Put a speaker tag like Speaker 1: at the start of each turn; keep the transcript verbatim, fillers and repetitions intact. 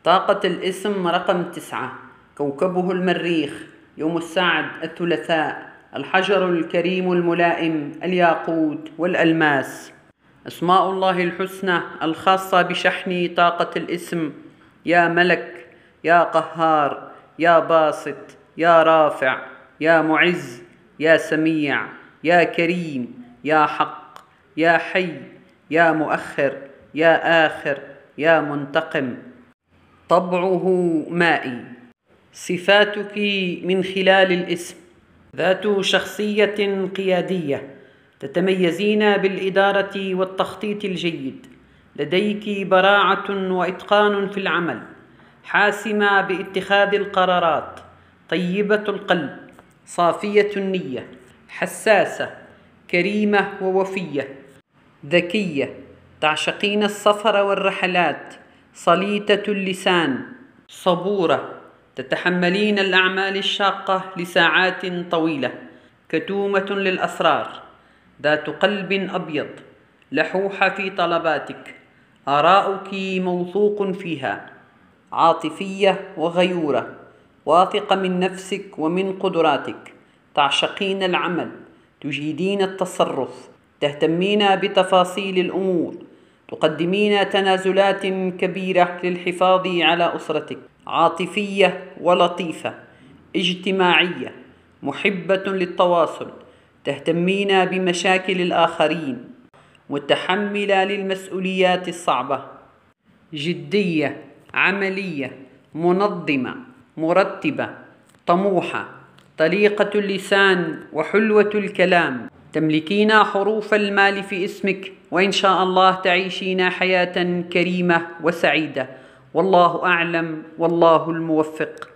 Speaker 1: طاقة الاسم رقم تسعة، كوكبه المريخ، يوم السعد الثلاثاء، الحجر الكريم الملائم الياقوت والألماس. أسماء الله الحسنى الخاصة بشحن طاقة الاسم: يا ملك، يا قهار، يا باسط، يا رافع، يا معز، يا سميع، يا كريم، يا حق، يا حي، يا مؤخر، يا آخر، يا منتقم. طبعه مائي. صفاتك من خلال الاسم: ذات شخصية قيادية، تتميزين بالإدارة والتخطيط الجيد، لديك براعة وإتقان في العمل، حاسمة باتخاذ القرارات، طيبة القلب، صافية النية، حساسة، كريمة ووفية، ذكية، تعشقين السفر والرحلات، صليتة اللسان، صبورة، تتحملين الأعمال الشاقة لساعات طويلة، كتومة للأسرار، ذات قلب أبيض، لحوحة في طلباتك، آراؤك موثوق فيها، عاطفية وغيورة، واثقة من نفسك ومن قدراتك، تعشقين العمل، تجيدين التصرف، تهتمين بتفاصيل الأمور، تقدمين تنازلات كبيرة للحفاظ على أسرتك، عاطفية ولطيفة، اجتماعية، محبة للتواصل، تهتمين بمشاكل الآخرين، متحملة للمسؤوليات الصعبة، جدية، عملية، منظمة، مرتبة، طموحة، طليقة اللسان وحلوة الكلام. تملكين حروف المال في اسمك، وإن شاء الله تعيشين حياة كريمة وسعيدة. والله أعلم، والله الموفق.